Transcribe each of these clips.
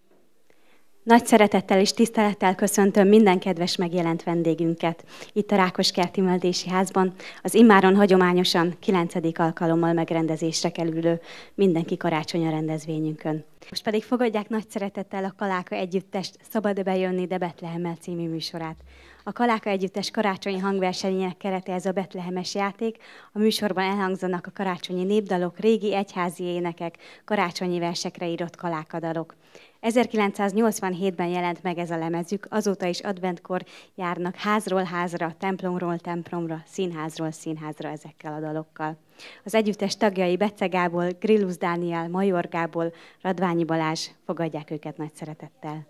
Nagy szeretettel és tisztelettel köszöntöm minden kedves megjelent vendégünket itt a Rákoskerti Művelési Házban, az immáron hagyományosan 9. alkalommal megrendezésre kerülő Mindenki karácsonya rendezvényünkön. Most pedig fogadják nagy szeretettel a Kaláka Együttest Szabad bejönni, de Betlehemmel című műsorát. A Kaláka Együttes karácsonyi hangversenyének kerete ez a betlehemes játék. A műsorban elhangzanak a karácsonyi népdalok, régi egyházi énekek, karácsonyi versekre írott kalákadalok. 1987-ben jelent meg ez a lemezük, azóta is adventkor járnak házról házra, templomról templomra, színházról színházra ezekkel a dalokkal. Az együttes tagjai Bece Gábor, Grillus Dániel, Major Gábor, Radványi Balázs, fogadják őket nagy szeretettel.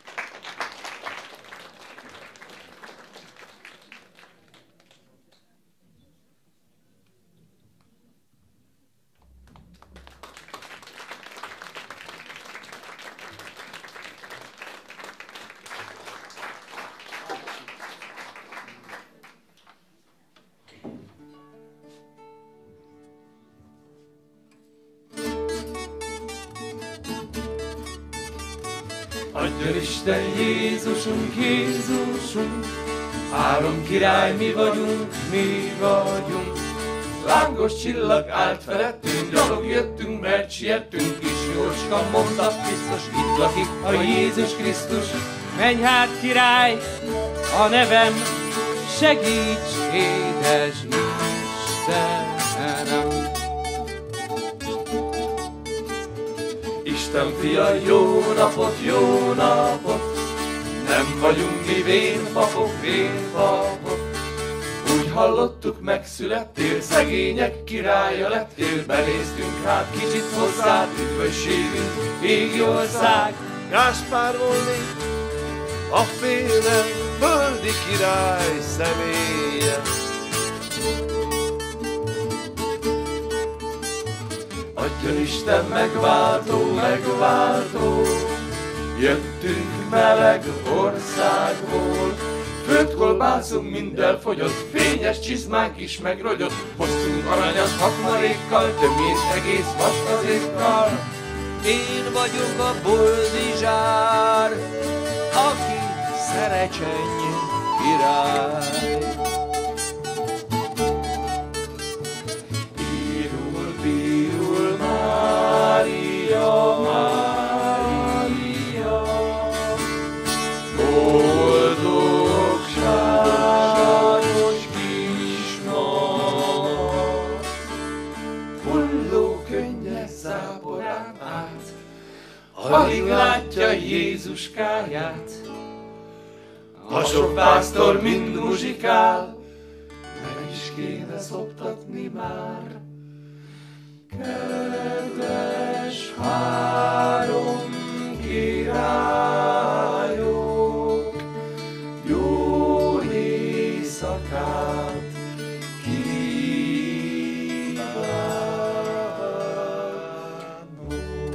Adjon Isten Jézusunk, Jézusunk, három király mi vagyunk, mi vagyunk. Lángos csillag állt felettünk, gyalog jöttünk, mert siettünk, kis jócska mondta, biztos itt lakik a Jézus Krisztus. Menj hát király, a nevem, segíts édes Istenem. Isten fia, jó napot, jó napot, nem vagyunk mi vénpapok, vénpapok. Úgy hallottuk, megszülettél, szegények királya lettél, benéztünk hát kicsit hozzád, üdvösségünk, égi ország. Gáspár volnék, a féle földi király személye. Adjon Isten megváltó, megváltó, jöttünk meleg országból. Földkolbászunk mind elfogyott, fényes csizmánk is megrogyott, hoztunk aranyat hakmarékkal, tömjét egész vaskazékkal. Én vagyok a boldizsár, aki szerecseny király. Írul Mária, Mária, boldogságos kisnap, hulló könnyes záporán át, alig látja Jézuskáját. A sok pásztor mind muzsikál, meg is kéne szoptatni már. Kedves három királyok, jó éjszakát kívánok!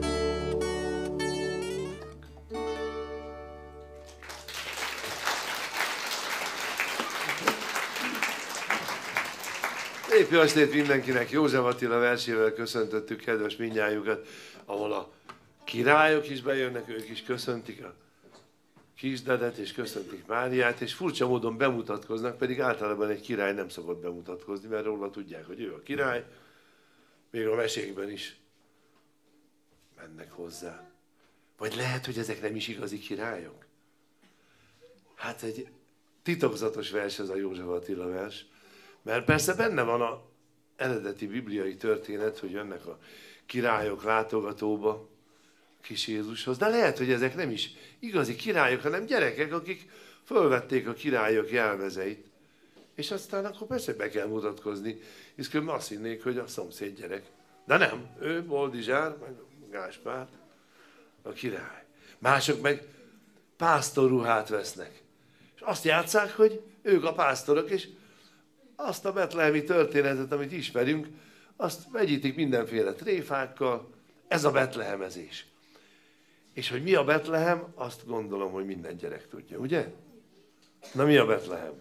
Szép jó estét mindenkinek! József Attila versével köszöntöttük kedves mindnyájukat, ahol a királyok is bejönnek, ők is köszöntik a kisdedet, és köszöntik Máriát, és furcsa módon bemutatkoznak, pedig általában egy király nem szokott bemutatkozni, mert róla tudják, hogy ő a király, még a mesékben is mennek hozzá. Vagy lehet, hogy ezek nem is igazi királyok? Hát egy titokzatos vers ez a József Attila vers, mert persze benne van az eredeti bibliai történet, hogy jönnek a királyok látogatóba kis Jézushoz, de lehet, hogy ezek nem is igazi királyok, hanem gyerekek, akik fölvették a királyok jelmezeit, és aztán akkor persze be kell mutatkozni, hisz különben azt hinnék, hogy a szomszéd gyerek. De nem, ő Boldizsár, meg Gáspár, a király. Mások meg pásztorruhát vesznek, és azt játsszák, hogy ők a pásztorok, és azt a betlehemi történetet, amit ismerünk, azt vegyítik mindenféle tréfákkal, ez a betlehemezés. És hogy mi a Betlehem, azt gondolom, hogy minden gyerek tudja, ugye? Na mi a Betlehem?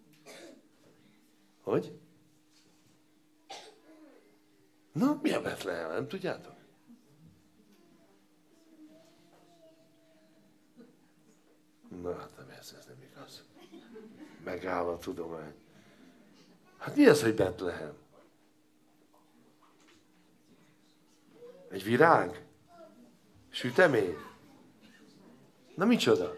Hogy? Na mi a Betlehem, nem tudjátok? Na, hát nem ez nem igaz. Megáll a tudomány. Hát mi az, hogy Betlehem? Egy virág? Sütemény? Na micsoda?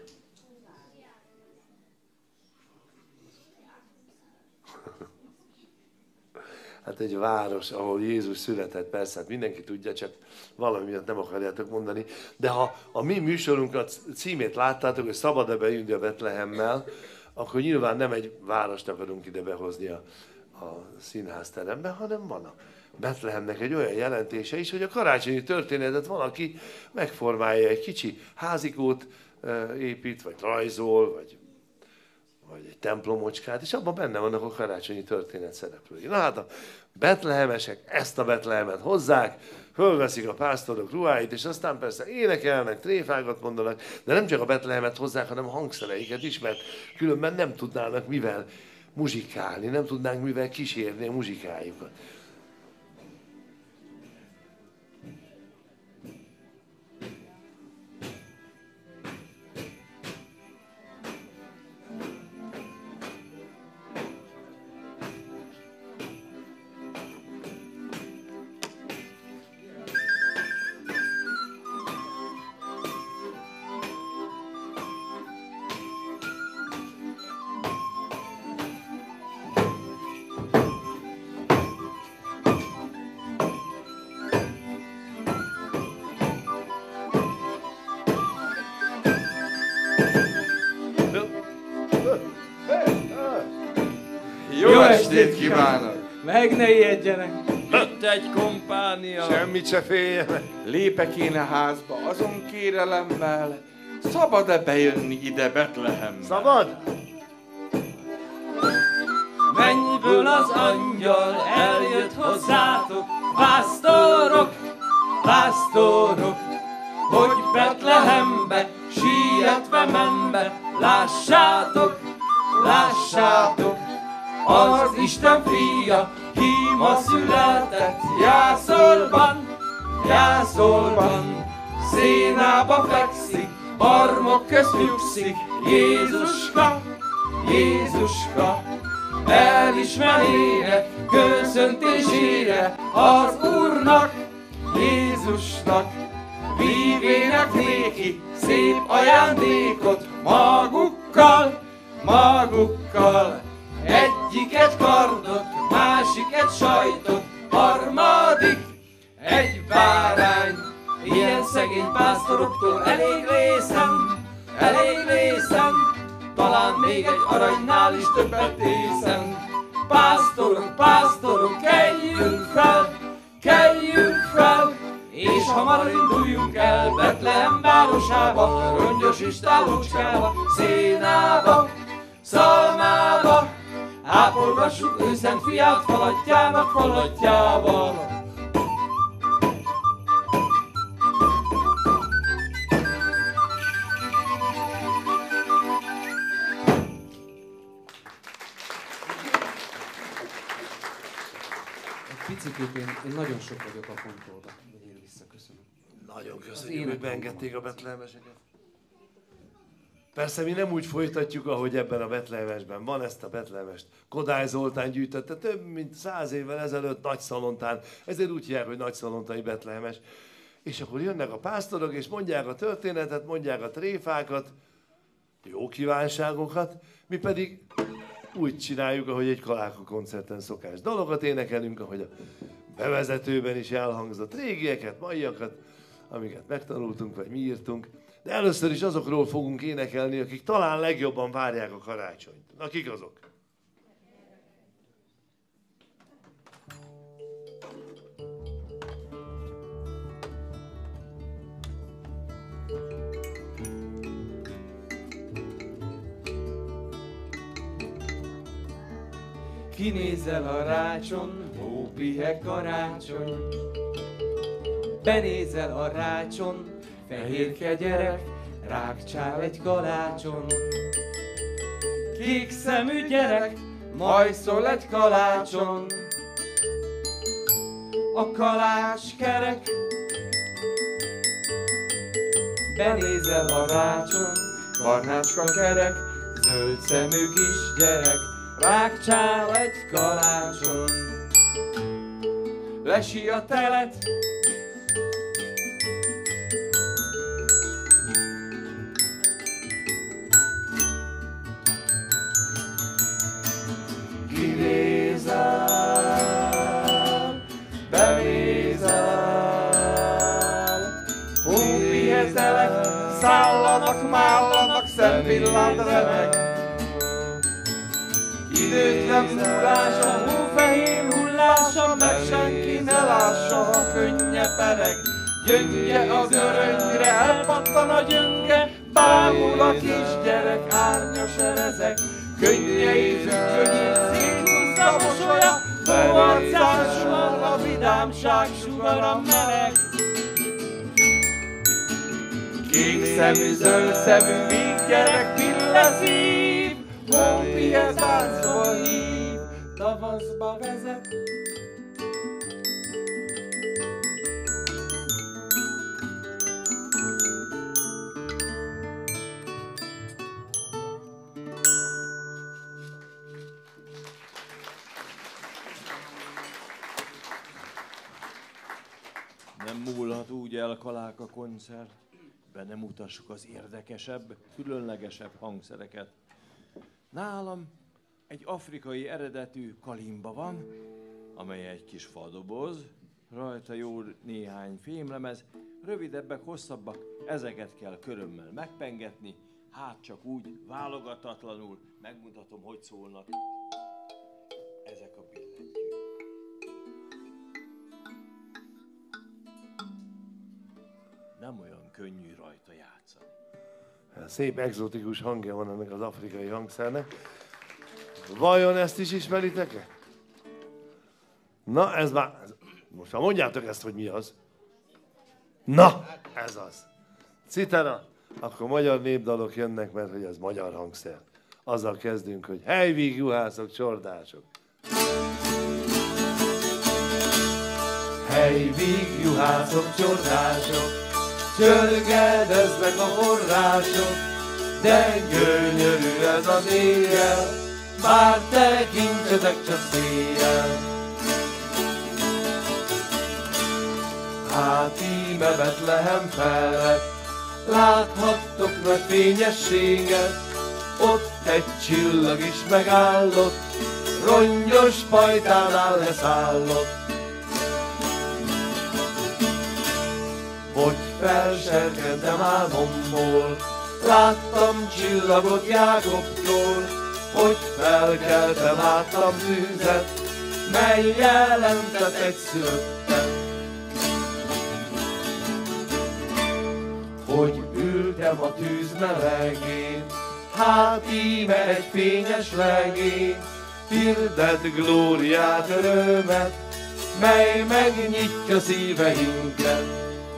Hát egy város, ahol Jézus született, persze, hát mindenki tudja, csak valami miatt nem akarjátok mondani. De ha a mi műsorunkat címét láttátok, hogy szabad-e bejönni a Betlehemmel, akkor nyilván nem egy várost akarunk ide behozni a színházterembe, hanem van a Betlehemnek egy olyan jelentése is, hogy a karácsonyi történetet valaki megformálja, egy kicsi házikót épít, vagy rajzol, vagy egy templomocskát, és abban benne vannak a karácsonyi történet szereplői. Na hát a betlehemesek ezt a Betlehemet hozzák, fölveszik a pásztorok ruháit, és aztán persze énekelnek, tréfákat mondanak, de nem csak a Betlehemet hozzák, hanem a hangszereiket is, mert különben nem tudnának mivel muzsikálni, nem tudnánk mivel kísérni a muzsikájukat. Jó estét kívánok! Meg ne ijedjenek! Itt egy kompánia! Semmit se féljenek! Lépek én a házba azon kérelemmel, szabad-e bejönni ide Betlehembe? Szabad? Mennyből az angyal eljött hozzátok, pásztorok, pásztorok, hogy Betlehembe sietve menve, lássátok, lássátok, az Isten fia, ki ma született Jászolban, Jászolban, szénába fekszik, barmok közt nyugszik, Jézuska, Jézuska, elismerére, köszöntésére az Úrnak, Jézusnak, vívének néki szép ajándékot magukkal, magukkal. Egyiket kardot, másiket sajtot, harmadik egy bárány. Ilyen szegény pásztoroktól elég részen, talán még egy aranynál is többet észen. Pásztorok, pásztorok, keljünk fel, és hamar induljunk el Betlehem városába, rongyos istállócskába, szénába, szalmába, ápolgassuk ő szent fiát falatjának falatjába. Picikét én nagyon sok vagyok a kontrollban. Én visszaköszönöm. Nagyon köszönjük, hogy beengedték a betlehemeseket. Persze mi nem úgy folytatjuk, ahogy ebben a betlehemesben van, ezt a betlehemest Kodály Zoltán gyűjtötte több mint 100 évvel ezelőtt Nagyszalontán, ezért úgy hívják, hogy nagyszalontai betlehemes. És akkor jönnek a pásztorok, és mondják a történetet, mondják a tréfákat, jó kívánságokat, mi pedig úgy csináljuk, ahogy egy Kaláka koncerten szokás. Dalokat énekelünk, ahogy a bevezetőben is elhangzott, régieket, maiakat, amiket megtanultunk, vagy mi írtunk. De először is azokról fogunk énekelni, akik talán legjobban várják a karácsonyt. Na, kik azok? Kinézel a rácson, ó pihe karácsony. Benézel a rácson, fehérke gyerek, rákcsál egy kalácson. Kék szemű gyerek, majszol egy kalácson. A kalács kerek. Benézel a rácson, barnácska kerek, zöld szemű kisgyerek, rákcsál egy kalácson. Lesi a telet, kinézel, benézel, hópihezelek, szállanak, mállanak, szemvillám remeg. Időtlen múlása, hófehér hullása, meg senki ne lássa, ha könnye pereg. Gyöngye a görönyre, elpattan a gyönge, bámul a kisgyerek, árnyas erezek. Könnyeit ügyönyét széthúzza mosolya, hóarcásul a vidámság sugara meleg. Kék szemű, zöld szemű, víggyerek, pilleszív, hópihez táncba hív, tavaszba vezet. Nem múlhat úgy el Kaláka koncert, be nem mutassuk az érdekesebb, különlegesebb hangszereket. Nálam egy afrikai eredetű kalimba van, amely egy kis fadoboz, rajta jó néhány fémlemez, rövidebbek, hosszabbak, ezeket kell körömmel megpengetni, hát csak úgy válogatatlanul megmutatom, hogy szólnak ezek a billentyűk. Nem olyan könnyű rajta játszani. Szép egzotikus hangja van ennek az afrikai hangszernek. Vajon ezt is ismeritek-e? Na, ez már... Most már mondjátok ezt, hogy mi az. Na, ez az. Citera, akkor magyar népdalok jönnek, mert hogy ez magyar hangszer. Azzal kezdünk, hogy helyvíg, juhászok, csordások. Helyvíg, juhászok, csordások, csörgedeznek a források, de gyönyörű ez az éjjel, bár tekintsetek csak széjjel. Hát íme Betlehem felett láthattok nagy fényességet, ott egy csillag is megállott, rongyos pajtánál leszállott. Hogy felserkedtem álmomból, láttam csillagot Jákobtól, hogy felkeltem, láttam tűzet, mely jelentett egy szülöttet. Hogy ültem a tűz melegén, hát íme egy fényes legény, hirdet glóriát, örömet, mely megnyitja szíveinket.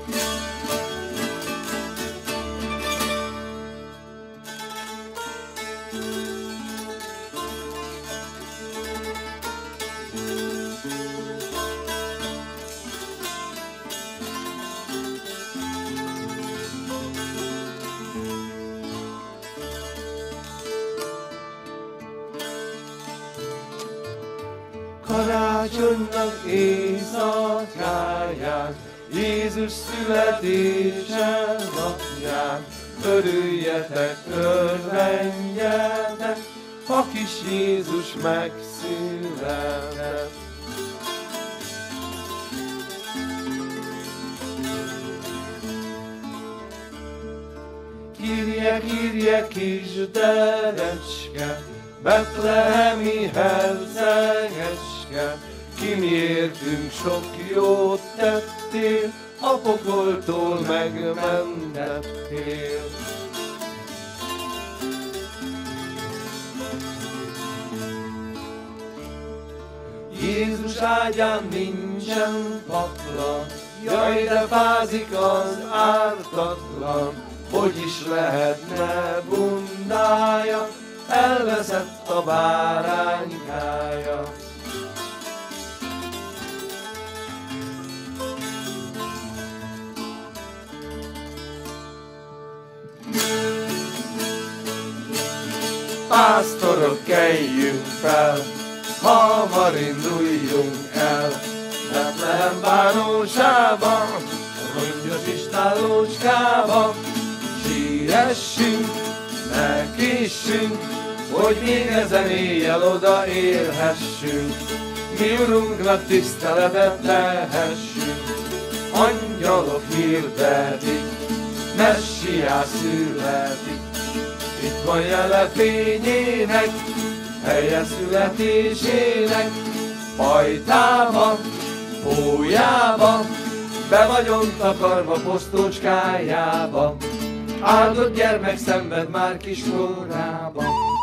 Karácsonynak éjszakáján, Jézus születése napján, örüljetek, örvendjetek, a kis Jézus megszületett. Kírje, kírje, kisderecske, betlehemi hercegecske, ki miértünk sok jót tettél, a pokoltól megmentettél. Jézus ágyán nincsen paplan, jaj, de fázik az ártatlan, hogy is lehetne bundája, elveszett a báránykája. pásztorok, kelljünk fel, hamar induljunk el. Betlehem városába, rongyos istállócskába, siessünk, ne késsünk, hogy még ezen éjjel odaérhessünk. Mi Urunknak tiszteletet tehessünk, angyalok hirdetik, Messiás születik. Itt van jele fényének, helye születésének, pajtába, pólyába, be vagyunk takarva posztócskájába, áldott gyermek szenved már kiskorában.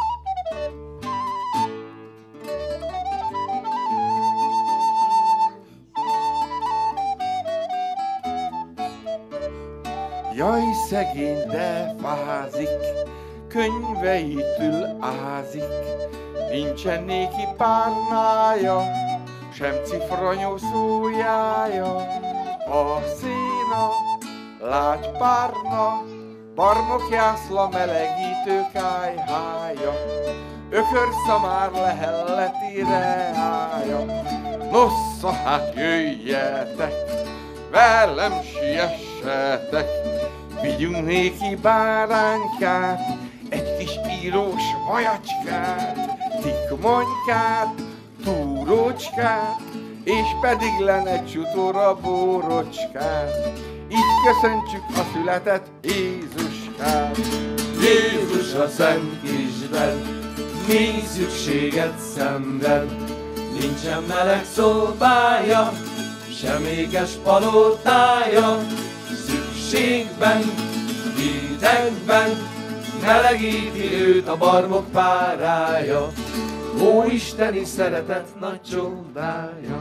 Jaj, szegény, de fázik, könyveitül ázik, nincsen néki párnája, sem cifranyó szójája. A széna, lágy párna, barmokjászla melegítő kájhája, ökörszamár lehelleti reája. Nossza, hát jöjjetek, velem siessetek, vigyünk néki báránykát, egy kis írós vajacskát, tikmonykát, túrócskát, és pedig lenne csutora bórocskát. Így köszöntsük a született Jézuskát. Jézus a szent kisben, mi szükséget szenved, nincsen meleg szobája, sem éges palotája. Szükségben, hidegben, melegíti őt a barmok párája, ó isteni szeretet nagy csodája.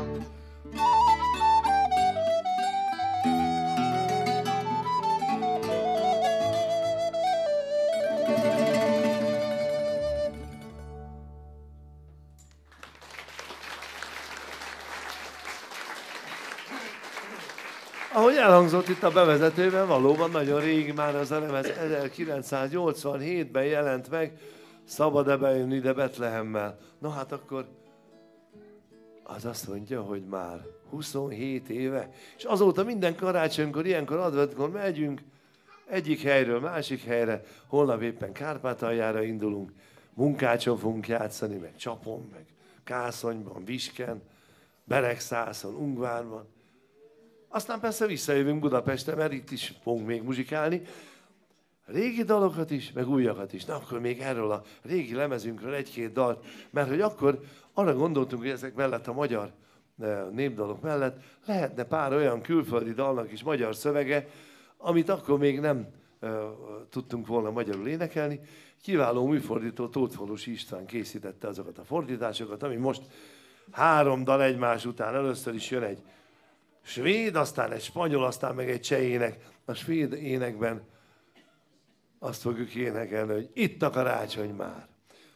Ahogy elhangzott itt a bevezetőben, valóban nagyon régi már az a lemez, 1987-ben jelent meg, Szabad-e bejönni ide Betlehemmel. Na hát akkor az azt mondja, hogy már 27 éve, és azóta minden karácsonykor, ilyenkor adventkor megyünk egyik helyről másik helyre, holnap éppen Kárpátaljára indulunk, Munkácson fogunk játszani, meg Csapon, meg Kászonyban, Visken, Beregszászon, Ungvárban. Aztán persze visszajövünk Budapestre, mert itt is fogunk még muzsikálni. Régi dalokat is, meg újakat is. Na akkor még erről a régi lemezünkről egy-két dalt, mert hogy akkor arra gondoltunk, hogy ezek mellett a magyar népdalok mellett lehetne pár olyan külföldi dalnak is magyar szövege, amit akkor még nem tudtunk volna magyarul énekelni. Kiváló műfordító Tóth Falusi István készítette azokat a fordításokat, ami most 3 dal egymás után. Először is jön egy svéd, aztán egy spanyol, aztán meg egy cseh ének. A svéd énekben azt fogjuk énekelni, hogy itt a karácsony már.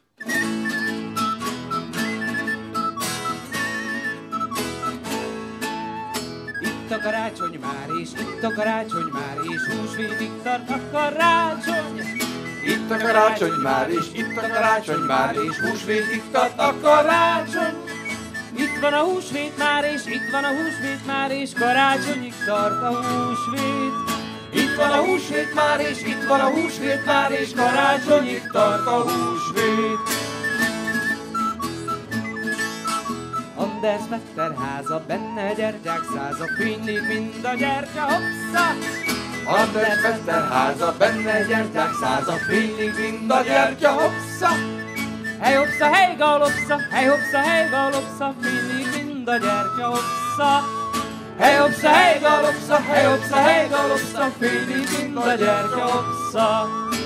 Itt a karácsony már, és itt a karácsony már, és húsvétig tart a karácsony. Itt a karácsony már, és itt a karácsony már, és húsvétig tart a karácsony. Itt van a húsvét már, és itt van a húsvét már, és karácsonyig tart a húsvét. Itt van a húsvét már, és itt van a húsvét már, és karácsonyig tart a húsvét. Anders Petter háza, benne gyertyák száza, fénylik mind a gyertya, hoppsa! Anders Petter háza, benne gyertyák száza, fénylik mind a gyertya, hoppsa! Hely hoppsa, hely galopsa, hely hoppsa, hely galopsa, fénylik mind a gyertya, hoppsa! Hely hoppsa, hely galopsa, hely hoppsa, hely galopsa, fénylik mind a gyertya, hoppsa!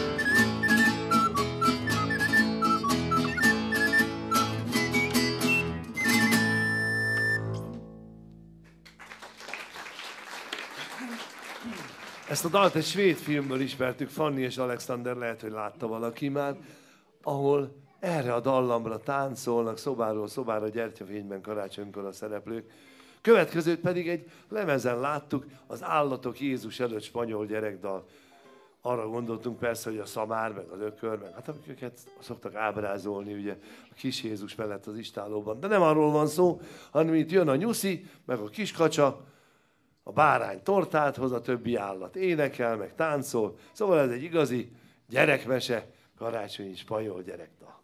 Ezt a dalt egy svéd filmből ismertük, Fanny és Alexander, lehet, hogy látta valaki már, ahol erre a dallamra táncolnak szobáról szobára gyertyafényben karácsonykor a szereplők. Következőt pedig egy lemezen láttuk, az Állatok Jézus előtt spanyol gyerekdal. arra gondoltunk persze, hogy a szamár, meg az ökör, meg hát amiket szoktak ábrázolni ugye a kis Jézus mellett az istállóban. De nem arról van szó, hanem itt jön a nyuszi, meg a kiskacsa, a bárány tortát hoz, a többi állat énekel, meg táncol. Szóval ez egy igazi gyerekmese, karácsonyi spanyol gyerekdal.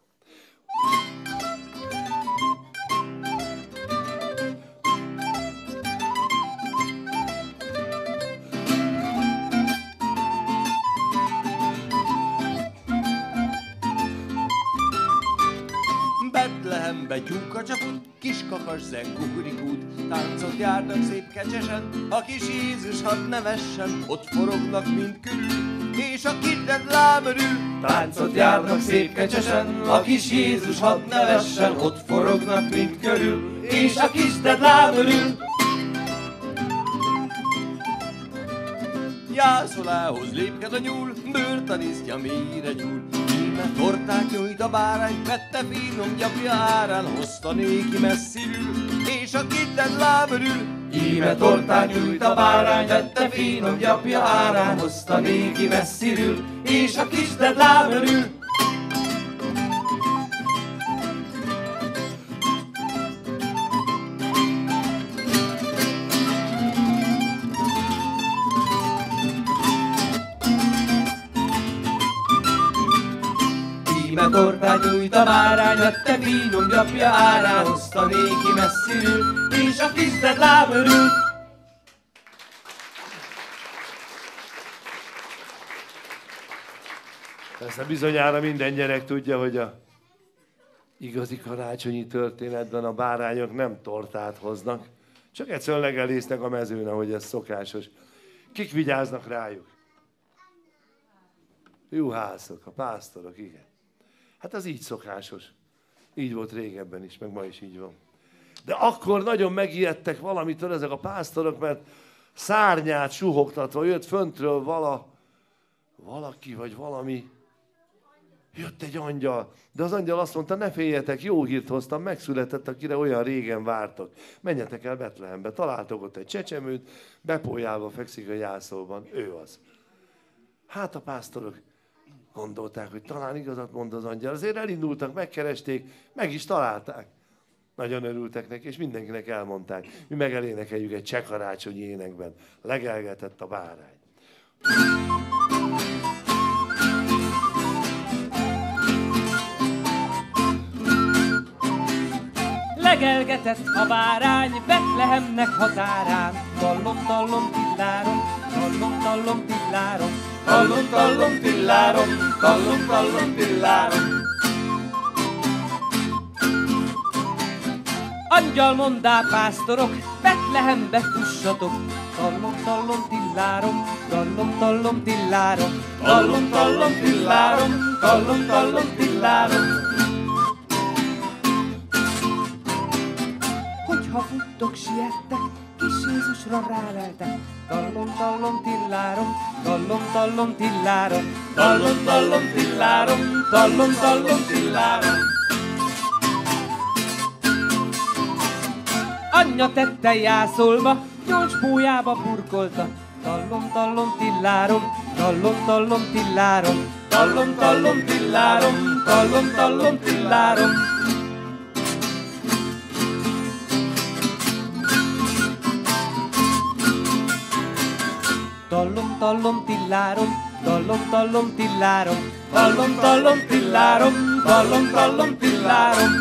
Betlehembe tyúka csapott, kis kakas zen kukurikút, táncot járnak szép kecsesen, a kis Jézus hadd nevessen, ott forognak mind körül, és a kisded lábörül. Táncot járnak szép kecsesen, a kis Jézus hadd nevessen, ott forognak mind körül, és a kisded lábörül. Jászolához lépked a nyúl, bőrtanisztja mélyre nyúl. Íme tortát nyújt a bárány, vette finom gyapja árán, hozta néki messziről, és a kisded lábörül. Íme tortát nyújt a bárány, vette finom gyapja árán, hozta néki messziről, és a kisded lábörül. Íme tortát nyújt a bárány, vette finom gyapja árán, hozta néki messziről, és a kisded lábörül. Persze bizonyára minden gyerek tudja, hogy a igazi karácsonyi történetben a bárányok nem tortát hoznak, csak egyszerűen legelésznek a mezőn, ahogy ez szokásos. Kik vigyáznak rájuk? Juhászok, a pásztorok, igen. Hát az így szokásos. Így volt régebben is, meg ma is így van. De akkor nagyon megijedtek valamitől ezek a pásztorok, mert szárnyát suhogtatva jött föntről valaki vagy valami. Jött egy angyal, de az angyal azt mondta, ne féljetek, jó hírt hoztam, megszületett, akire olyan régen vártok. Menjetek el Betlehembe, találtok ott egy csecsemőt, bepójálva fekszik a jászolban, ő az. Hát a pásztorok gondolták, hogy talán igazat mond az angyal. Azért elindultak, megkeresték, meg is találták. Nagyon örültek neki, és mindenkinek elmondták. Mi megelénekeljük egy cseh karácsonyi énekben. Legelgetett a bárány. Legelgetett a bárány Betlehemnek határán. Tallom, tallom, tillárom, tallom, tallom, tillárom. Tallom, tallom, tillárom, tallom, tallom, tillárom. Angyal mondá, pásztorok, Betlehembe fussatok. Tallom, tallom, tillárom, tallom, tallom, tillárom. Tallom, tallom, tillárom, tallom, tallom, tillárom. Hogyha futtok, siettek, kis Jézusra ráleltek. Tallom, tallom, tillárom, tallom, tallom, tillárom. Tallom, tallom, tillárom, tallom, tallom, tillárom. Anyja tette jászolva, gyolcsbójába burkolta. Tallom, tallom, tillárom, tallom, tallom, tillárom. Tallom, tallom, tillárom, tallom, tallom, tillárom. Tallom, tallom, tillárom, tallom, tallom, tillárom. Tallom, tallom, tillárom, tallom, tallom, tillárom.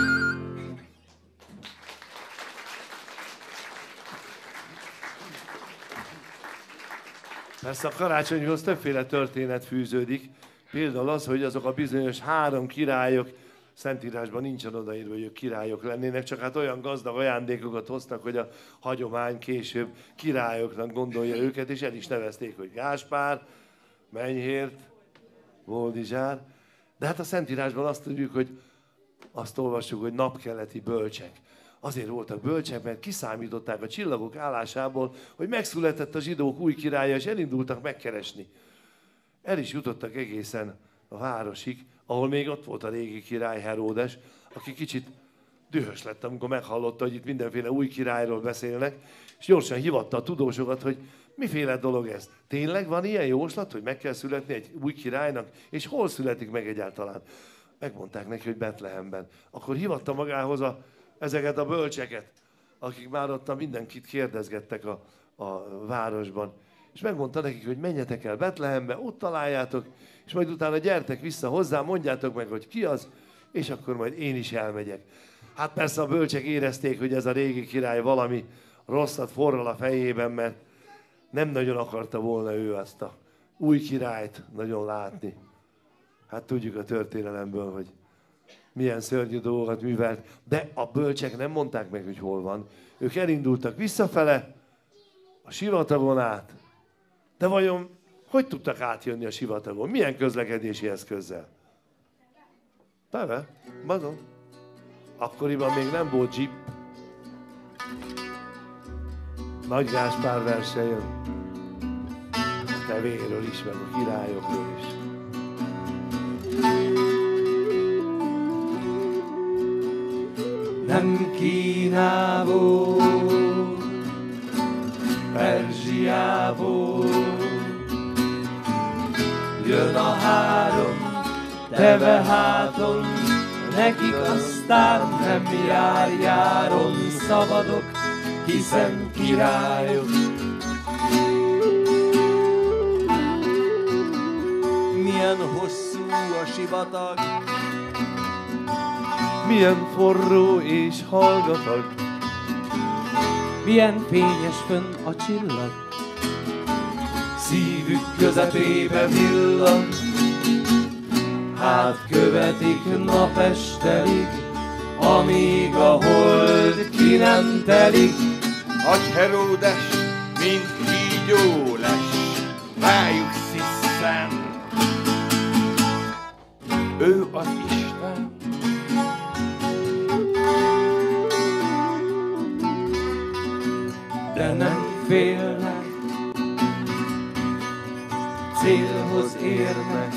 Persze a karácsonyhoz többféle történet fűződik. Például az, hogy azok a bizonyos 3 királyok, Szentírásban nincsen odaírva, hogy ők királyok lennének, csak hát olyan gazdag ajándékokat hoztak, hogy a hagyomány később királyoknak gondolja őket, és el is nevezték, hogy Gáspár, Menyhért, Boldizsár. De hát a Szentírásban azt tudjuk, hogy azt olvassuk, hogy napkeleti bölcsek. Azért voltak bölcsek, mert kiszámították a csillagok állásából, hogy megszületett a zsidók új királya, és elindultak megkeresni. El is jutottak egészen a városig, ahol még ott volt a régi király Heródes, aki kicsit dühös lett, amikor meghallotta, hogy itt mindenféle új királyról beszélnek, és gyorsan hívatta a tudósokat, hogy Miféle dolog ez? Tényleg van ilyen jóslat, hogy meg kell születni egy új királynak? És hol születik meg egyáltalán? Megmondták neki, hogy Betlehemben. Akkor hivatta magához ezeket a bölcseket, akik már ott mindenkit kérdezgettek a városban. És megmondta nekik, hogy menjetek el Betlehembe, ott találjátok, és majd utána gyertek vissza hozzá, mondjátok meg, hogy ki az, és akkor majd én is elmegyek. Hát persze a bölcsek érezték, hogy ez a régi király valami rosszat forral a fejében, mert nem nagyon akarta volna ő azt a új királyt nagyon látni. Hát tudjuk a történelemből, hogy milyen szörnyű dolgokat művelt, de a bölcsek nem mondták meg, hogy hol van. Ők elindultak visszafele, a sivatagon át. De vajon hogy tudtak átjönni a sivatagon? Milyen közlekedési eszközzel? Beve, bazom. Akkoriban még nem volt jeep. Nagy Gáspár verse jön. A tevéről is, meg a királyokról is. Nem Kínából, Perzsiából jön a három teve háton, nekik aztán nem jár-járon szabadok, hiszen királyok. Milyen hosszú a sivatag, Milyen forró és hallgatag, Milyen fényes fönn a csillag, Szívük közepébe villan, hát követik napestelig, amíg a hold ki nem telik. Nagy Heródes, mint kígyó lesz, rájuk sziszen. Ő az Isten. De nem félnek, célhoz érnek.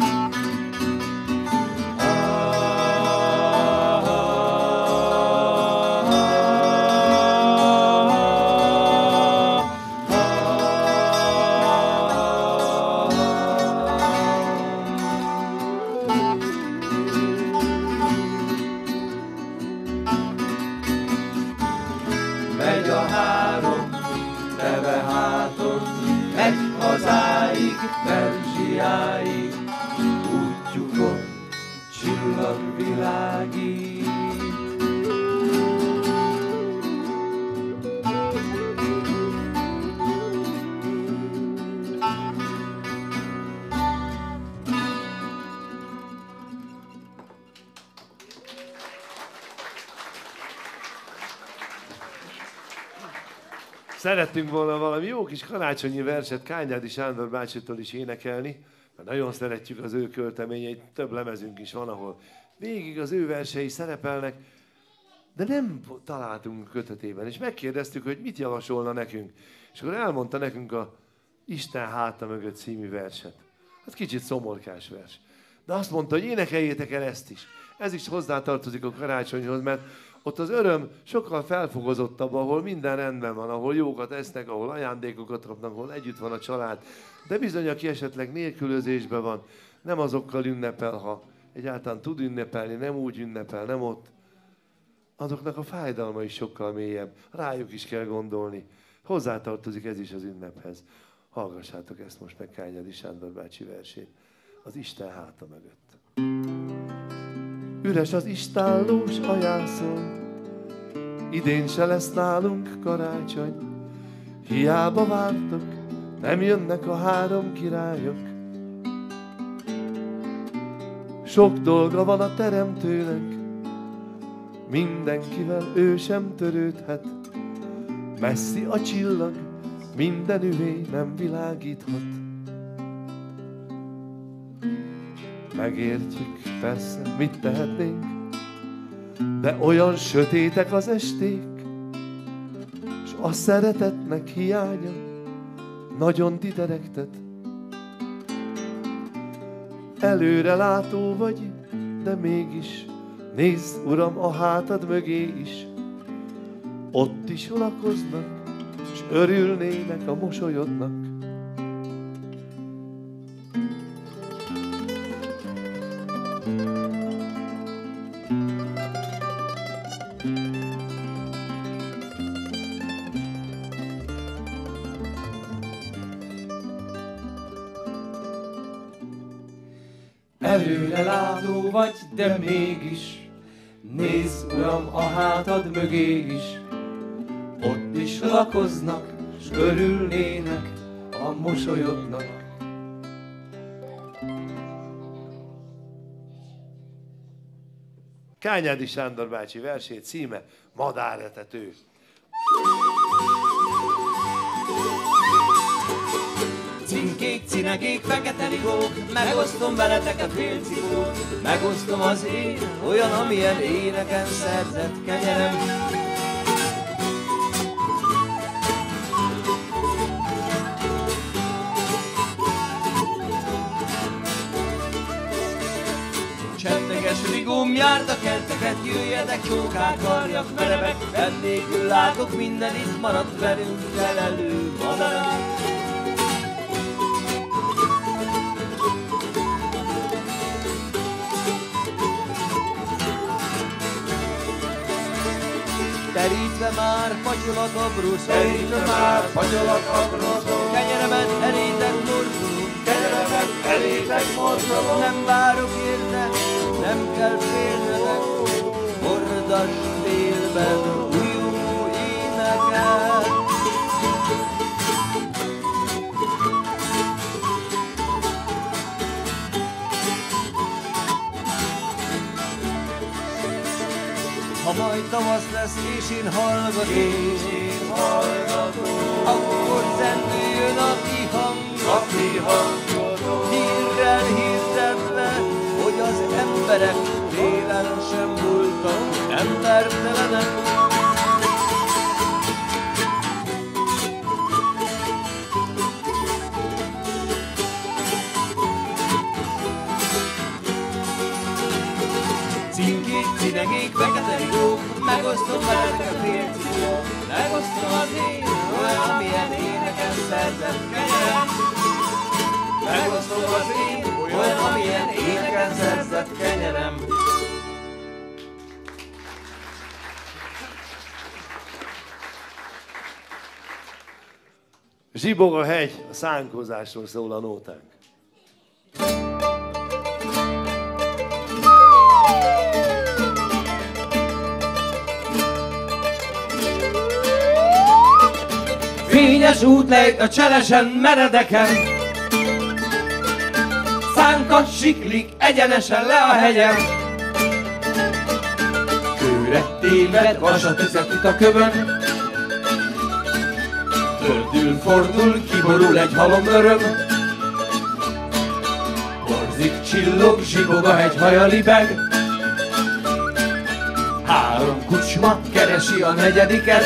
Megy a három teve háton, egy hazáig, Perzsiáig, útjukon csillagvilágig. Szerettünk volna valami jó kis karácsonyi verset Kányádi Sándor bácsitól is énekelni, mert nagyon szeretjük az ő költeményeit, több lemezünk is van, ahol végig az ő versei szerepelnek, de nem találtunk kötetében, és megkérdeztük, hogy mit javasolna nekünk. És akkor elmondta nekünk a Isten háta mögött című verset. Hát kicsit szomorkás vers. De azt mondta, hogy énekeljétek el ezt is. Ez is hozzátartozik a karácsonyhoz, mert ott az öröm sokkal felfogozottabb, ahol minden rendben van, ahol jókat esznek, ahol ajándékokat kapnak, ahol együtt van a család. De bizony, aki esetleg nélkülözésben van, nem azokkal ünnepel, ha egyáltalán tud ünnepelni, nem úgy ünnepel, nem ott. Azoknak a fájdalma is sokkal mélyebb. Rájuk is kell gondolni. Hozzátartozik ez is az ünnephez. Hallgassátok ezt most meg Kányádi Sándor bácsi versét. Az Isten háta mögött. Üres az istállós ajászon, idén se lesz nálunk karácsony. Hiába vártok, nem jönnek a három királyok. Sok dolga van a teremtőnek, mindenkivel ő sem törődhet. Messzi a csillag, minden üvey nem világíthat. Megértjük, persze, mit tehetnénk, de olyan sötétek az esték, s a szeretetnek hiánya nagyon diderektet. Előre látó vagy, de mégis nézd, Uram, a hátad mögé is. Ott is lakoznak, s örülnének a mosolyodnak. Előre látó vagy, de mégis nézz, Uram, a hátad mögé is. Ott is lakoznak, s örülnének a mosolyodnak. Kányádi Sándor bácsi versét címe Madáretető. Cinkék, cinegék, fekete rigók, megosztom veletek a félcipót, megosztom az én, olyan, amilyen éneken szerzett kenyerem. Csendeges rigóm járt a kerteket, jöjjetek, csókák, varjak, merevek, vendégül látok, minden itt maradt velünk, felelő madarak. Terítve már patyolat a bruszó, Terítve már patyolat a bruszó, kenyeremet elétek morzsolom, kenyeremet elétek morzsolom. nem várok érte, nem kell félnetek, hordas délben újuló énekel. Ha majd tavasz lesz és én hallgatom, akkor zendüljön a ti hangotok, hírrel hirdetve, hogy az emberek télen sem voltak embertelenek. Cinkék, cinegék, fekete rigók, megosztom veletek a félcipót, megosztom az én, olyan, amilyen éneken szerzett kenyerem. Megosztom az én, olyan, amilyen éneken szerzett kenyerem. Zsibog a hegy, a szánkozásról szól a nótánk. Fényes út lejt a cselesen meredeken, szánka siklik egyenesen le a hegyen. Kőre téved, vasatüzet üt a kövön, földül fordul, kiborul egy halom öröm. Borzik, csillog, zsibog a hegy, haja libeg. 3 kucsma keresi a negyediket.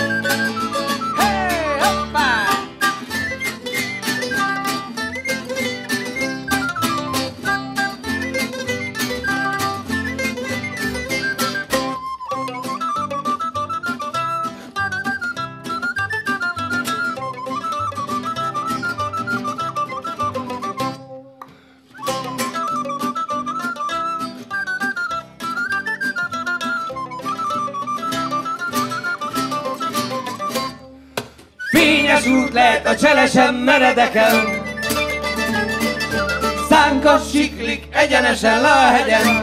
Fényes út lehet a cselesen meredeken, szánka siklik egyenesen le a hegyen.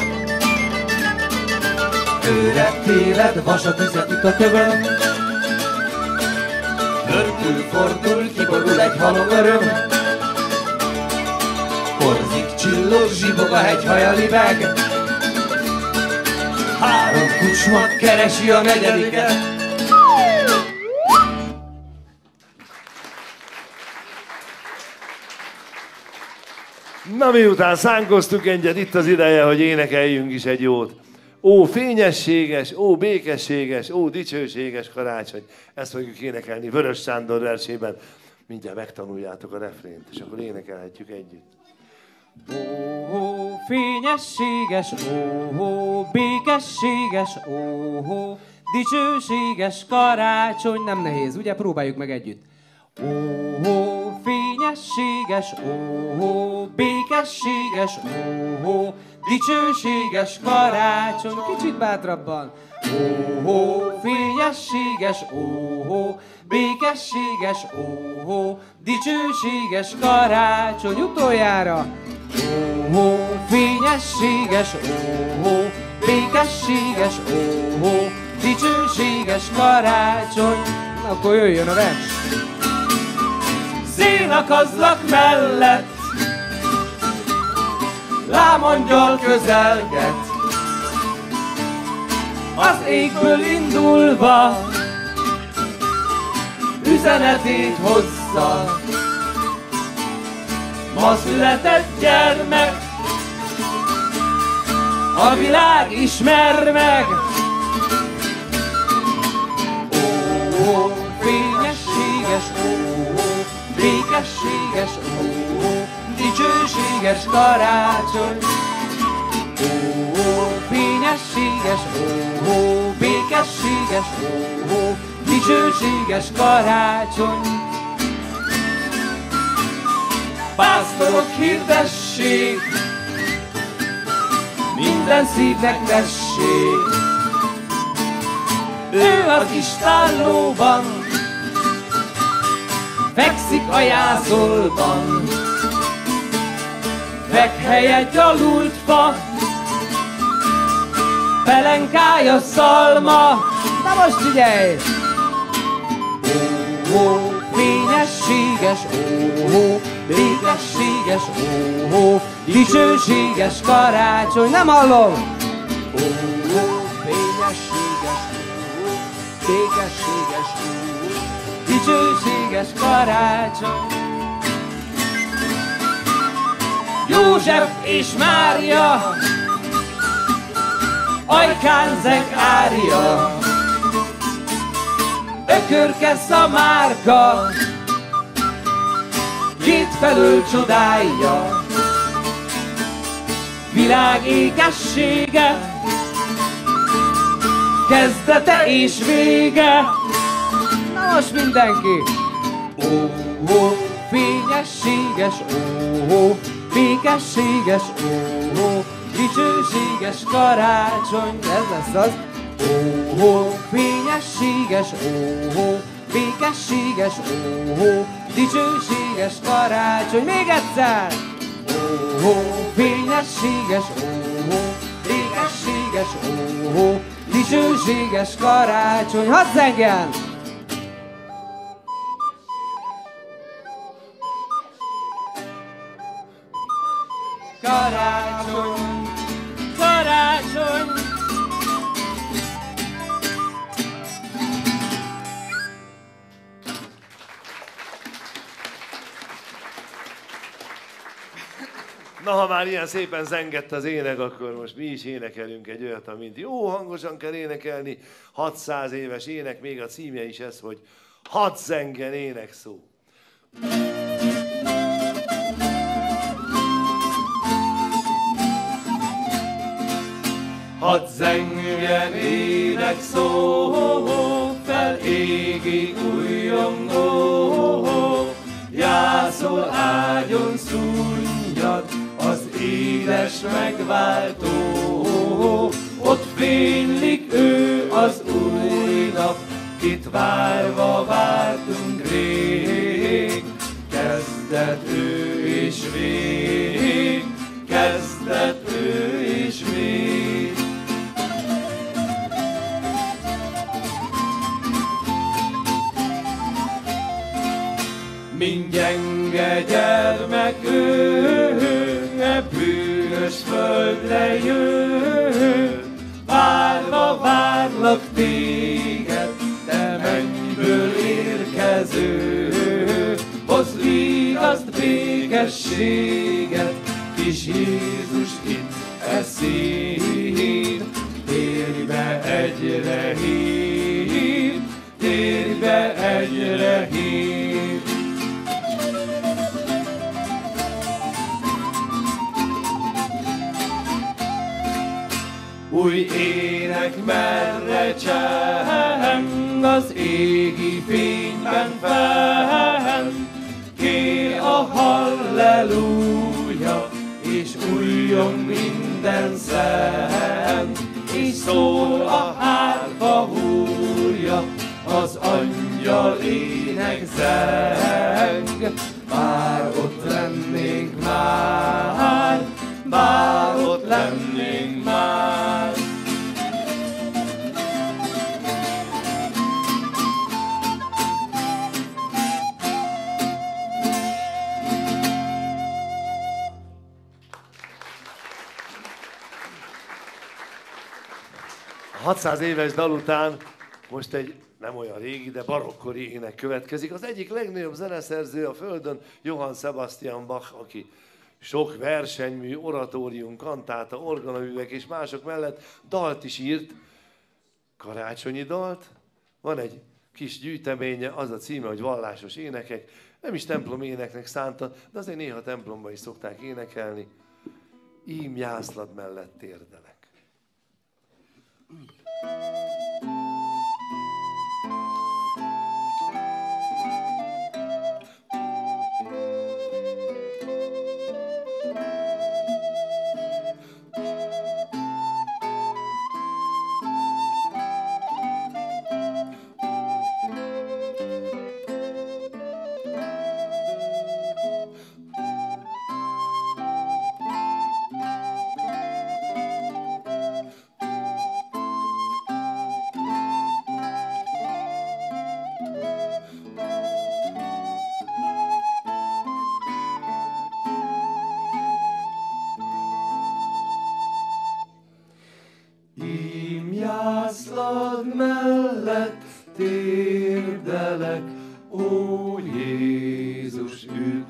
Kőre téved, vasatüzet üt a kövön, földül fordul, kiborul egy halom öröm. Korzik, csillog, zsibog a hegy, haja libeg. 3 kucsma keresi a negyediket. Na miután szánkoztuk egyet, itt az ideje, hogy énekeljünk is egy jót. Ó fényességes, ó békességes, ó dicsőséges karácsony. Ezt fogjuk énekelni Vörös Sándor versében. Mindjárt megtanuljátok a refrént, és akkor énekelhetjük együtt. Ó, fényességes, ó, békességes, ó, dicsőséges karácsony. Nem nehéz, ugye? Próbáljuk meg együtt. Ó, fényességes, ó, békességes, ó, dicsőséges karácsony. Kicsit bátrabban. Ó, fényességes, ó, békességes, ó, dicsőséges karácsony. Utoljára. Ó, fényességes, ó, békességes, ó, dicsőséges karácsony. Na, akkor jöjjön a vers. Szénakazlak mellett lámangyal közelget, az égből indulva üzenetét hozza. Ma született gyermek, a világ ismer meg. Ó, fényességes, ó, békességes, ó, dicsőséges karácsony. Ó, fényességes, ó, békességes, ó, dicsőséges karácsony. Pásztorok hirdessék, minden szívnek tessék. Ő az istállóban fekszik a jászolban, fekhelyet gyalult fa, pelenkája szalma. Na most figyelj! Ó, fényességes, ó, békességes, ó, dicsőséges karácsony. Nem hallom! Ó, fényességes, ó, békességes, ó, dicsőséges karácsony. József és Mária ajkán zeng árja, ökörkesz a márka, kétfelől csodálja. Világ ékessége, kezdete és vége. Na most mindenki! Ó, fényességes, ó, békességes, ó, dicsőséges karácsony. Ez lesz az. Ó, fényességes, ó, békességes, ó, dicsőséges karácsony. Még egyszer! Ó, fényességes, ó, békességes, ó, dicsőséges karácsony. Hadd zengjen! Karácsony, karácsony. Na, ha már ilyen szépen zengett az ének, akkor most mi is énekelünk egy olyat, amint jó hangosan kell énekelni. 600 éves ének, még a címje is ez, hogy hadd zengjen énekszó. Hadd zengjen énekszó, fel égi újongó, jászol ágyon szúnyad az édes megváltó. Ott fénylik ő az új nap, kit várva vártunk rég. Kezdett ő és vég, kezdett ő és vég. Mind gyenge gyermek ő, e bűnös földre jön. Várva várlak téged, te mennyből érkező. Hozd vigaszt, békességet, kis Jézus itt e szín. Térj be egyre hív, térj be egyre hív. Új ének merre cseng, az égi fényben fel. halleluja, és újjon minden szem, és szól a hárfa húrja, az angyal ének zeng. Bár ott lennénk már, bár ott lennénk már. A 600 éves dal után most egy nem olyan régi, de barokkori ének következik. Az egyik legnagyobb zeneszerző a Földön, Johann Sebastian Bach, aki sok versenymű, oratórium, kantáta, orgonaművek és mások mellett dalt is írt, karácsonyi dalt. Van egy kis gyűjteménye, az a címe, hogy Vallásos énekek. Nem is templom éneknek szánta, de azért néha templomban is szokták énekelni. Ím jászlad mellett térdelek. Jászlad mellett térdelek, ó Jézus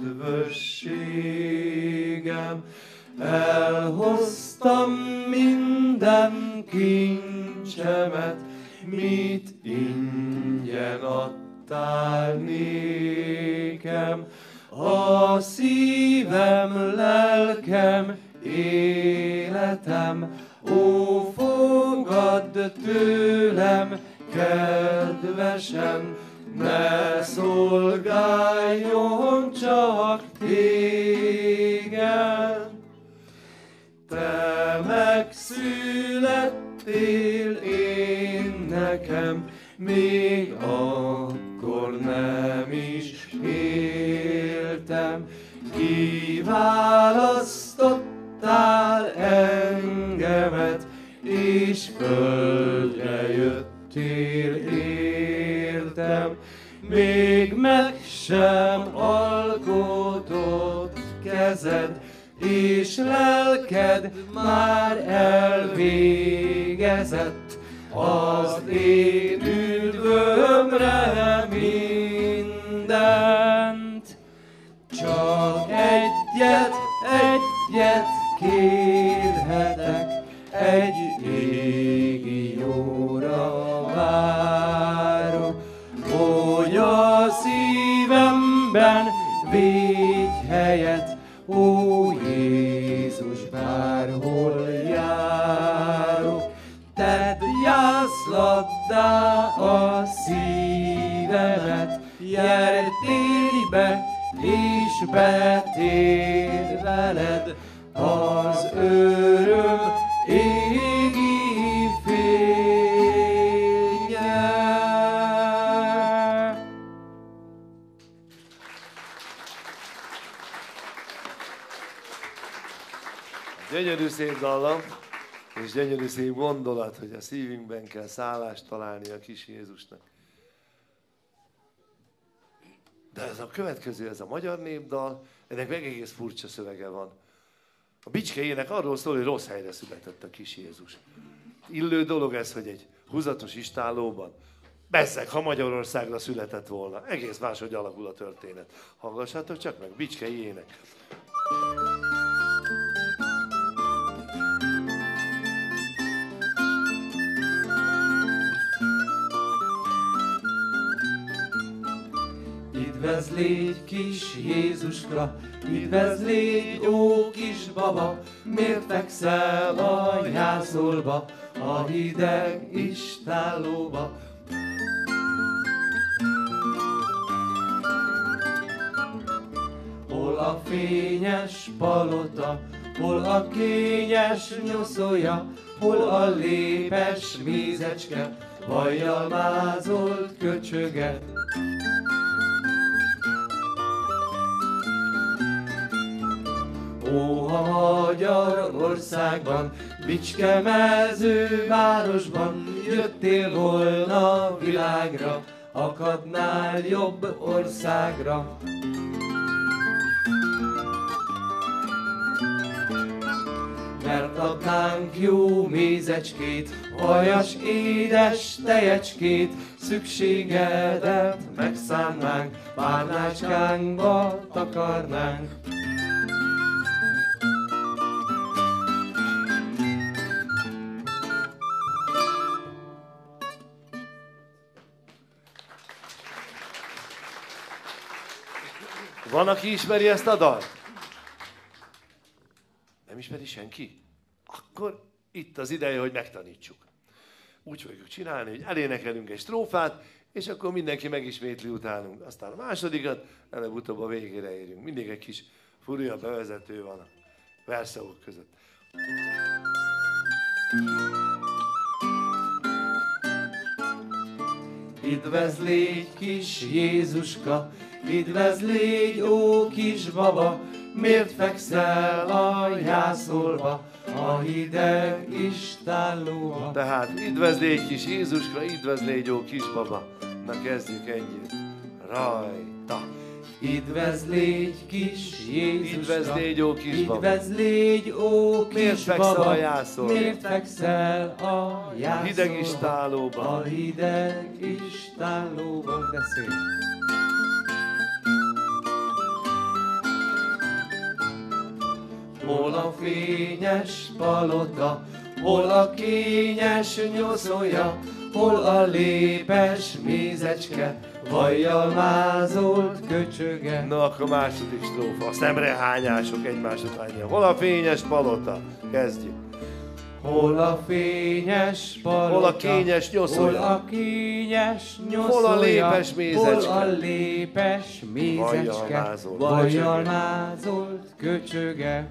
üdvösségem. Elhoztam minden kincsemet, mit ingyen adtál nékem. A szívem, lelkem, életem, ó, fogadd tőlem, kedvesem, ne szolgáljon csak téged. Te megszülettél én nekem, még akkor nem is éltem. Kiválasztottál engemet, és földre jöttél értem. Még meg sem alkotott kezed, és lelked már elvégezett az én üdvömre mindent. Csak egyet kérhetek, egy égi jóra várok, hogy a szívemben védj helyet, ó Jézus, bárhol járok. Tedd jászladdá a szívemet, járj, térj be, és betér veled az öröm égi fénye. Gyönyörű szép dallam, és gyönyörű szép gondolat, hogy a szívünkben kell szállást találni a kis Jézusnak. De ez a következő, ez a magyar népdal, ennek meg egész furcsa szövege van. A bicskeiének arról szól, hogy rossz helyre született a kis Jézus. Illő dolog ez, hogy egy húzatos istállóban, bezzeg, ha Magyarországra született volna. Egész máshogy alakul a történet. Hallgassátok csak meg, bicskeiének. Üdvözl légy kis Jézuska, üdvözl légy ó kis baba, miért fekszel a jászolba, a hideg istállóba? Hol Hol a fényes palota, hol a kényes nyoszolja, hol a lépes mézecske, vajjal mázolt köcsöge. Óha Magyarországban, Bicskemező városban, jöttél volna világra, akadnál jobb országra. Mert adnánk jó mézecskét, aljas édes tejecskét, szükségedet megszánnánk, párnácskánkba takarnánk. Van, aki ismeri ezt a dalt? Nem ismeri senki? Akkor itt az ideje, hogy megtanítsuk. Úgy fogjuk csinálni, hogy elénekelünk egy strófát, és akkor mindenki megismétli utánunk. Aztán a másodikat, előbb-utóbb a végére érünk. Mindig egy kis furúja bevezető van a verszavok között. Üdvözlégy kis Jézuska, üdvözlégy ó kis baba, miért fekszel a jászolba, a hideg istállóba? Tehát üdvözlégy kis Jézuska, üdvözlégy ó kisbaba. Na kezdjük együtt. Rajta! Üdvözlégy kis Jézuska, üdvözlégy ó kisbaba, üdvözlégy ó miért fekszel kisbaba, a jászolba? miért fekszel a jászolba, A hideg istállóba. a hideg istállóba? De szép. Hol a fényes palota, hol a kényes nyoszolja, hol a lépes mézecske, vajjal mázolt köcsöge. Na akkor második strófa. A szemrehányások egymás után. Hol a fényes palota? Kezdjük. Hol a fényes palota, hol a kényes nyoszolja, hol a kényes nyoszolja, hol a lépes mézecske, hol a lépes mézecske, vajjal mázolt köcsöge.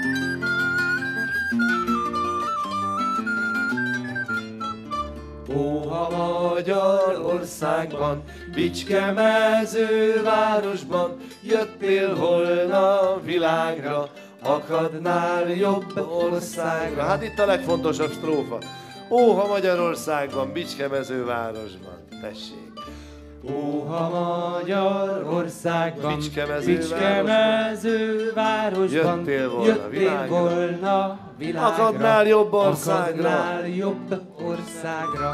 Óha Magyarországban, Bicskemező városban, jöttél volna világra, akadnál jobb országra. Hát itt a legfontosabb strófa. Óha Magyarországban, Bicskemező városban. Tessék. Óha Magyarországban, Bicskemező városban, jöttél volna világra, akadnál jobb országra. Akadnál jobb országra.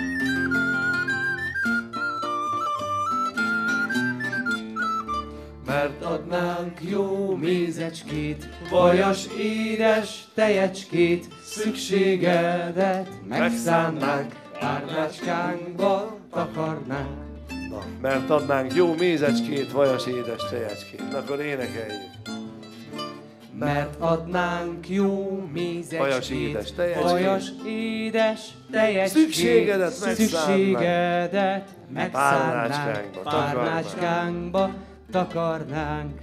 Mert adnánk jó mézecskét, vajas édes tejecskét, szükségedet megszánnánk, párnácskánkba takarnánk. Na, mert adnánk jó mézecskét, vajas édes tejecskét. Na, akkor énekeljük. Mert adnánk jó mézecskét, vajas édes tejecskét, vajas édes tejecskét, szükségedet megszánnánk, párnácskánkba takarnánk.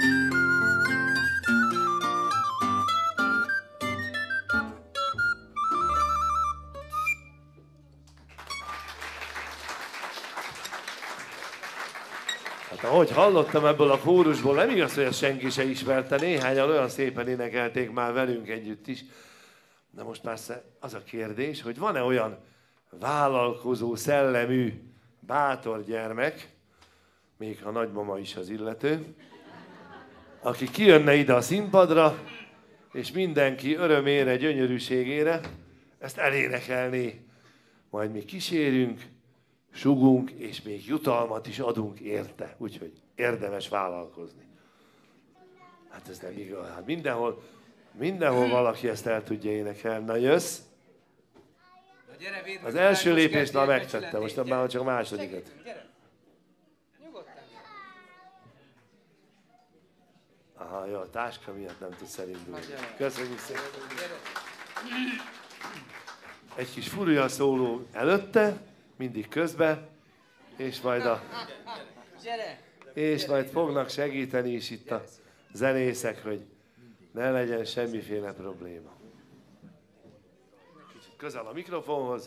Hát ahogy hallottam ebből a kórusból, nem igaz, hogy ezt senki se ismerte, néhányan olyan szépen énekelték már velünk együtt is. De most persze az a kérdés, hogy van-e olyan vállalkozó szellemű, bátor gyermek, még ha nagymama is az illető, aki kijönne ide a színpadra, és mindenki örömére, gyönyörűségére ezt elénekelné. Majd mi kísérünk, sugunk, és még jutalmat is adunk érte. Úgyhogy érdemes vállalkozni. Hát ez nem igaz. Hát mindenhol valaki ezt el tudja énekelni. Na jössz? Az első lépést már megtette, most már csak a másodikat. Aha, jó, a táska miatt nem tudsz elindulni. Köszönjük szépen. Egy kis furúja szóló előtte, mindig közbe, és majd fognak segíteni is itt a zenészek, hogy ne legyen semmiféle probléma. Kicsit közel a mikrofonhoz.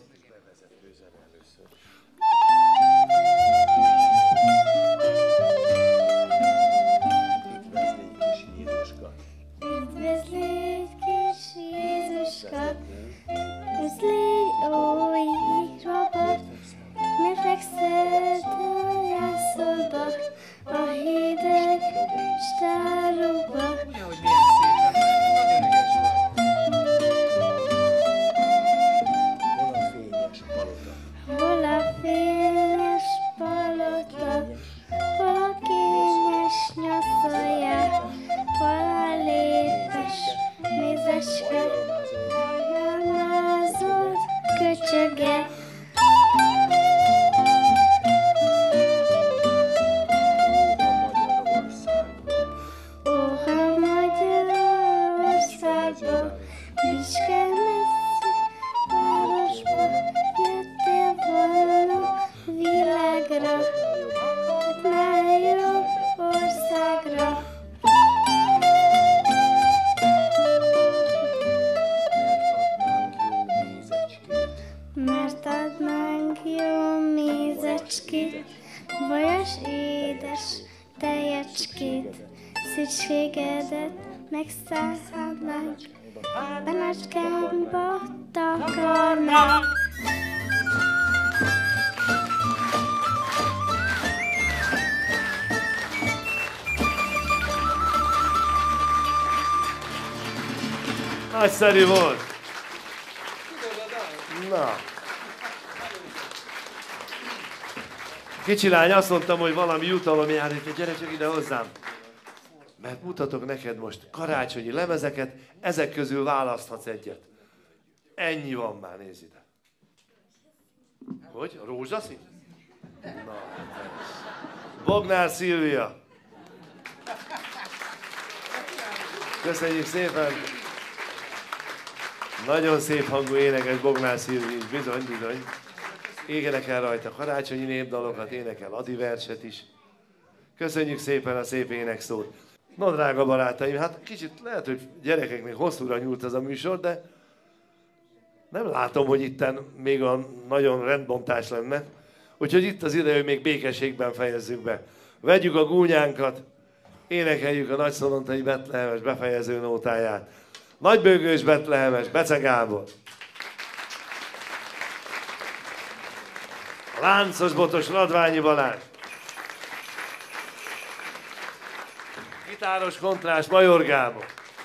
Üdvözlégy kis Jézuska, üdvözlégy ó Rabot, mert fekszel a jászolba, a hideg stárokba. Ugye, hogy milyen szép, nagyon ügyes volt. Hol a fényes palota, hol a kényes nyaszolja, hol a lépes mézecske, elmázott köcsöge. Óha Magyarországba, Bicske messzi városba, jöttél volna világra, annál jobb országra. Mert adnánk jó mézecskét, vajas édes tejecskét, szükségedet megszállhatnánk, benácskánkba takarnánk. Nagyszerű volt! Na. Kicsi lány, azt mondtam, hogy valami jutalom jár, hogy gyere csak ide hozzám. Mert mutatok neked most karácsonyi lemezeket, ezek közül választhatsz egyet. Ennyi van már, nézd ide. Hogy? Rózsaszín? Na, Bognár Szilvia. Köszönjük szépen! Nagyon szép hangú énekes Bognár Szilvi is, bizony, bizony. Énekel rajta karácsonyi népdalokat, énekel Adi verset is. Köszönjük szépen a szép énekszót. No, drága barátaim, hát kicsit lehet, hogy gyerekeknek hosszúra nyúlt ez a műsor, de nem látom, hogy itten még a nagyon rendbontás lenne. Úgyhogy itt az ide, hogy még békességben fejezzük be. Vegyük a gúnyánkat, énekeljük a nagyszolontai Betlehemes befejező nótáját. Nagybőgős Betlehemes, Bece Gábor. Láncos botos Radványi Balázs. Gitáros kontrás Major Gábor.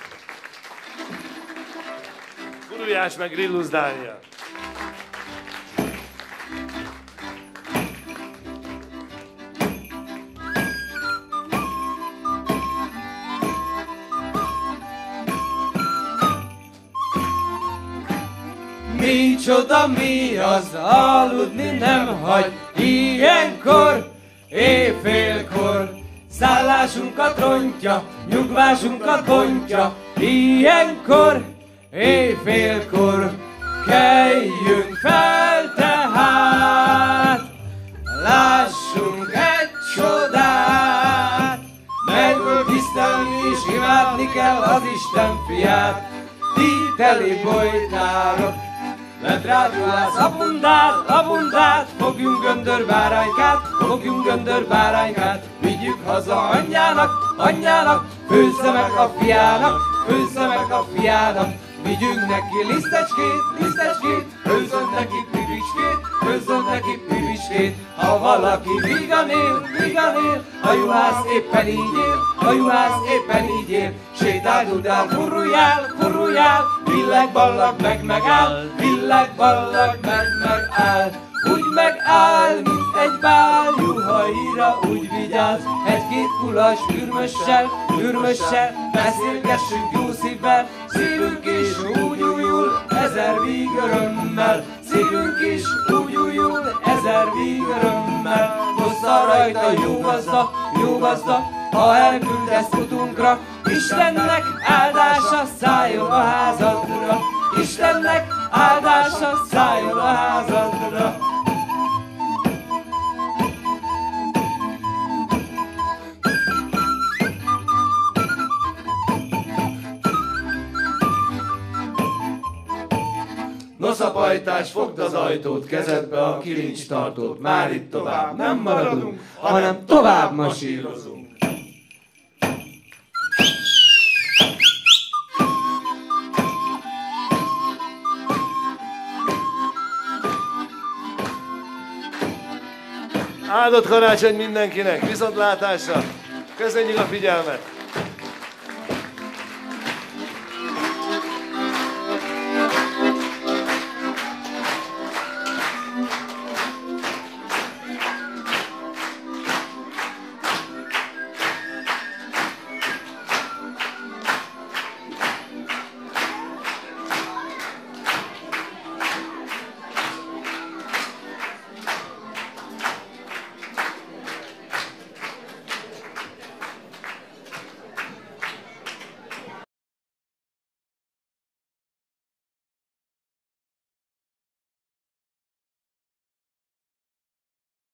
Gurulyás meg Grillus Dániel. Micsoda mi az, aludni nem hagy, ilyenkor, éjfélkor. Szállásunkat rontja, nyugvásunkat bontja, ilyenkor, éjfélkor. Keljünk fel tehát, lássunk egy csodát, melyből tisztelni és imádni kell az Isten fiát. Ti teli bojtárok, lent rádulász a bundát, fogjunk göndörbáránykát, vigyük haza anyjának, főzze meg a fiának, vigyünk neki lisztecskét, főzzön neki piviskét, ha valaki vígan él, a juhász éppen így él, sétál, dudál, furruljál, villegballag meg megáll, úgy megáll, mint egy bál, juhaira úgy vigyáz, egy-két kulas ürmössel, beszélgessünk jó szívvel, szívünk is úgy újul, ezer víg örömmel, hossza rajta jó gazda, ha elküldesz utunkra, Istennek áldása szálljon a házadra, Istennek áldása szálljon a házadra. Noszapajtás, fogd az ajtót, kezedbe a kilincstartót. Már itt tovább nem maradunk, hanem tovább masírozunk. Áldott karácsony mindenkinek, viszontlátásra! Köszönjük a figyelmet!